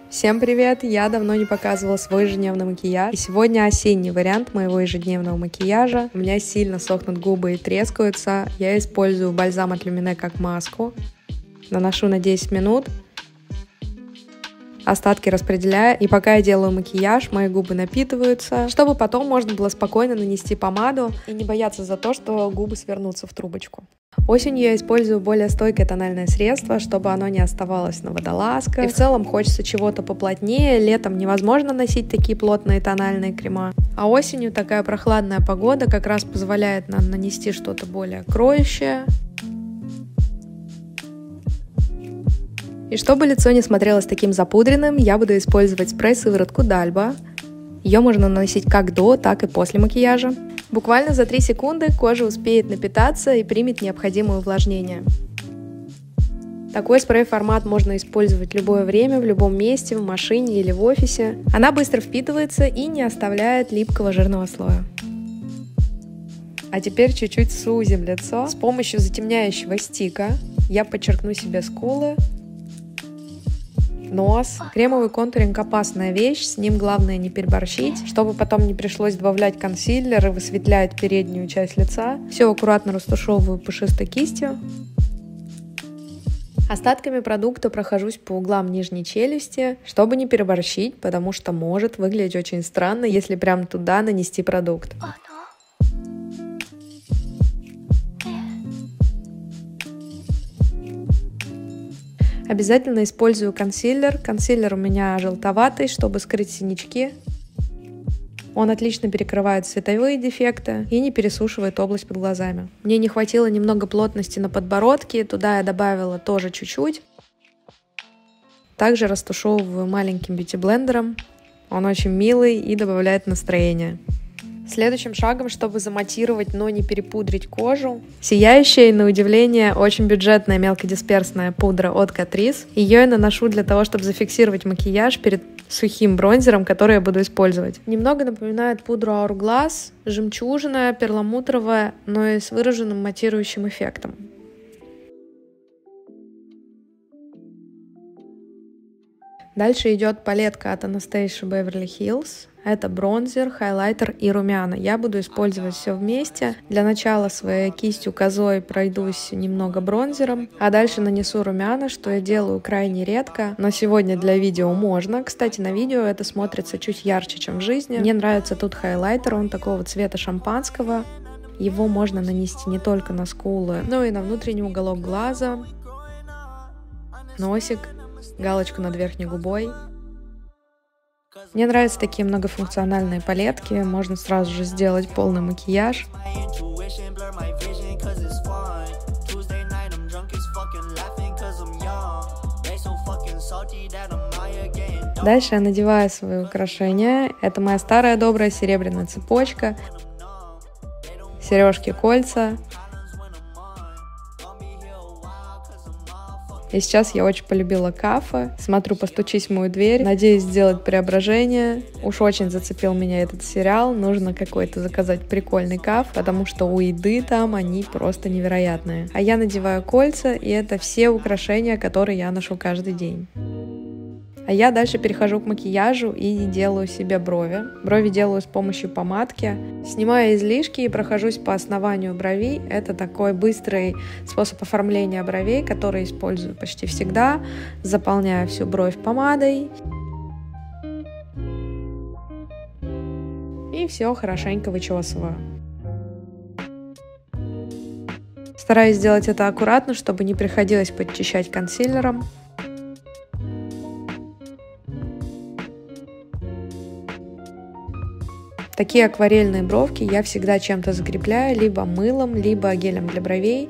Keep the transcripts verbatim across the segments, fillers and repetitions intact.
Всем привет! Я давно не показывала свой ежедневный макияж. И сегодня осенний вариант моего ежедневного макияжа. У меня сильно сохнут губы и трескаются. Я использую бальзам от Люмине как маску. Наношу на десять минут. Остатки распределяю. И пока я делаю макияж, мои губы напитываются, чтобы потом можно было спокойно нанести помаду и не бояться за то, что губы свернутся в трубочку. Осенью я использую более стойкое тональное средство, чтобы оно не оставалось на водолазках. И в целом хочется чего-то поплотнее. Летом невозможно носить такие плотные тональные крема. А осенью такая прохладная погода как раз позволяет нам нанести что-то более кроющее. И чтобы лицо не смотрелось таким запудренным, я буду использовать спрей-сыворотку Дальба. Ее можно наносить как до, так и после макияжа. Буквально за три секунды кожа успеет напитаться и примет необходимое увлажнение. Такой спрей-формат можно использовать в любое время, в любом месте, в машине или в офисе. Она быстро впитывается и не оставляет липкого жирного слоя. А теперь чуть-чуть сузим лицо. С помощью затемняющего стика я подчеркну себе скулы, нос. Кремовый контуринг — опасная вещь, с ним главное не переборщить, чтобы потом не пришлось добавлять консилер и высветлять переднюю часть лица. Все аккуратно растушевываю пушистой кистью. Остатками продукта прохожусь по углам нижней челюсти, чтобы не переборщить, потому что может выглядеть очень странно, если прям туда нанести продукт. Обязательно использую консилер. Консилер у меня желтоватый, чтобы скрыть синячки. Он отлично перекрывает световые дефекты и не пересушивает область под глазами. Мне не хватило немного плотности на подбородке, туда я добавила тоже чуть-чуть. Также растушевываю маленьким бьюти-блендером. Он очень милый и добавляет настроение. Следующим шагом, чтобы заматировать, но не перепудрить кожу, сияющая и, на удивление, очень бюджетная мелкодисперсная пудра от Catrice. Ее я наношу для того, чтобы зафиксировать макияж перед сухим бронзером, который я буду использовать. Немного напоминает пудру Hourglass, жемчужная, перламутровая, но и с выраженным матирующим эффектом. Дальше идет палетка от Anastasia Beverly Hills. Это бронзер, хайлайтер и румяна. Я буду использовать все вместе. Для начала своей кистью козой пройдусь немного бронзером, а дальше нанесу румяна, что я делаю крайне редко, но сегодня для видео можно. Кстати, на видео это смотрится чуть ярче, чем в жизни. Мне нравится тут хайлайтер, он такого цвета шампанского. Его можно нанести не только на скулы, но и на внутренний уголок глаза, носик, галочку над верхней губой. Мне нравятся такие многофункциональные палетки, можно сразу же сделать полный макияж. Дальше я надеваю свои украшения. Это моя старая добрая серебряная цепочка, сережки, кольца. И сейчас я очень полюбила кафе. Смотрю «Постучись в мою дверь». Надеюсь сделать преображение. Уж очень зацепил меня этот сериал. Нужно какой-то заказать прикольный кафе, потому что у еды там они просто невероятные. А я надеваю кольца, и это все украшения, которые я ношу каждый день. А я дальше перехожу к макияжу и делаю себе брови. Брови делаю с помощью помадки. Снимаю излишки и прохожусь по основанию бровей. Это такой быстрый способ оформления бровей, который использую почти всегда. Заполняю всю бровь помадой. И все хорошенько вычесываю. Стараюсь сделать это аккуратно, чтобы не приходилось подчищать консилером. Такие акварельные бровки я всегда чем-то закрепляю, либо мылом, либо гелем для бровей.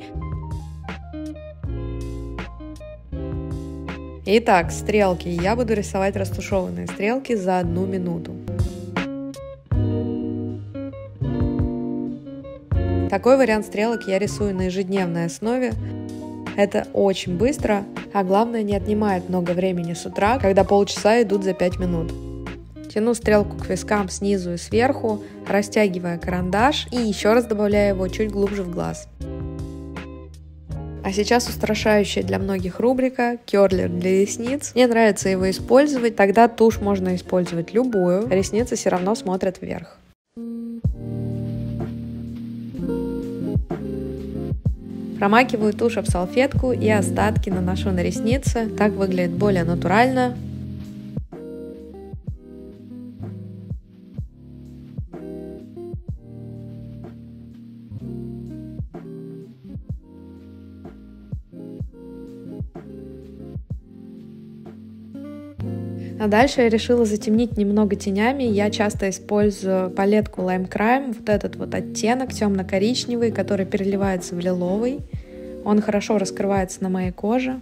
Итак, стрелки. Я буду рисовать растушеванные стрелки за одну минуту. Такой вариант стрелок я рисую на ежедневной основе. Это очень быстро, а главное, не отнимает много времени с утра, когда полчаса идут за пять минут. Тяну стрелку к вискам снизу и сверху, растягивая карандаш и еще раз добавляю его чуть глубже в глаз. А сейчас устрашающая для многих рубрика «Керлер для ресниц». Мне нравится его использовать, тогда тушь можно использовать любую, ресницы все равно смотрят вверх. Промакиваю тушь об салфетку и остатки наношу на ресницы. Так выглядит более натурально. А дальше я решила затемнить немного тенями. Я часто использую палетку Lime Crime, вот этот вот оттенок темно-коричневый, который переливается в лиловый. Он хорошо раскрывается на моей коже.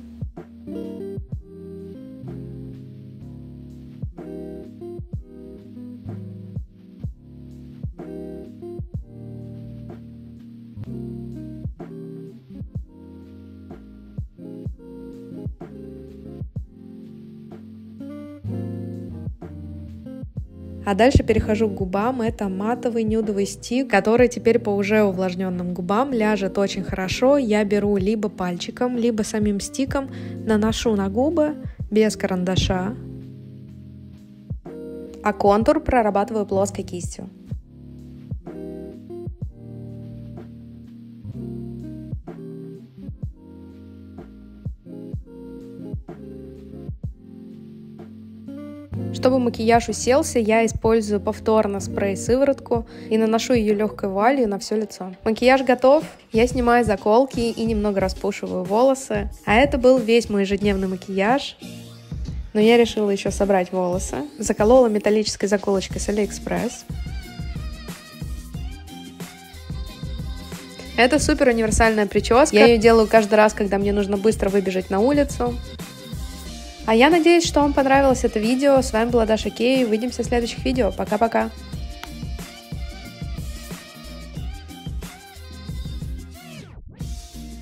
А дальше перехожу к губам. Это матовый нюдовый стик, который теперь по уже увлажненным губам ляжет очень хорошо. Я беру либо пальчиком, либо самим стиком, наношу на губы без карандаша, а контур прорабатываю плоской кистью. Чтобы макияж уселся, я использую повторно спрей-сыворотку и наношу ее легкой вуалью на все лицо. Макияж готов, я снимаю заколки и немного распушиваю волосы. А это был весь мой ежедневный макияж. Но я решила еще собрать волосы. Заколола металлической заколочкой с Алиэкспресс. Это супер универсальная прическа. Я ее делаю каждый раз, когда мне нужно быстро выбежать на улицу. А я надеюсь, что вам понравилось это видео. С вами была Даша Кей. Увидимся в следующих видео. Пока-пока.